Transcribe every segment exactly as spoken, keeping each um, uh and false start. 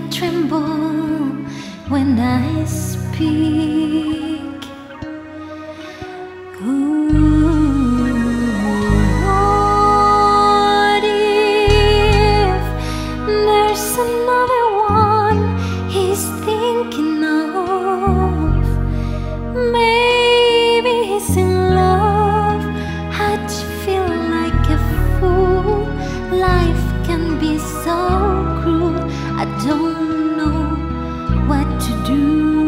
tremble when I speak. Ooh, what if there's another one he's thinking of? Maybe he's in love. I'd feel like a fool. Life can be so cruel. I don't know what to do.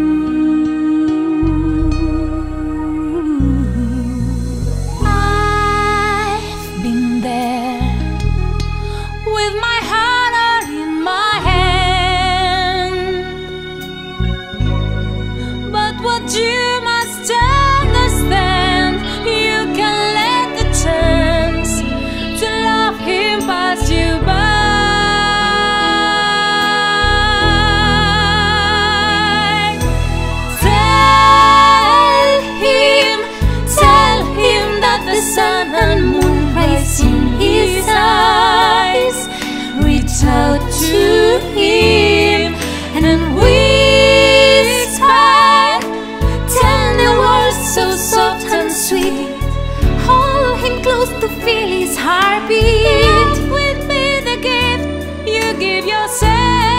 I've been there with my heart out in my hand, but what you must understand, you can let the chance to love him pass you by. The sun and moon rise in his eyes. Reach out to him and whisper tender words so soft and sweet. Hold him close to feel his heartbeat. That will be the gift you give yourself.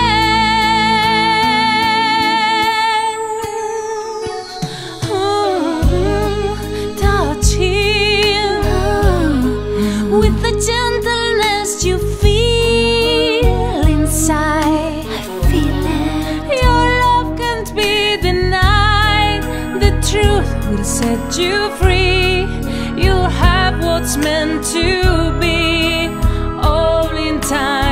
With the gentleness you feel inside, I feel it. Your love can't be denied. The truth will set you free. You'll have what's meant to be, all in time.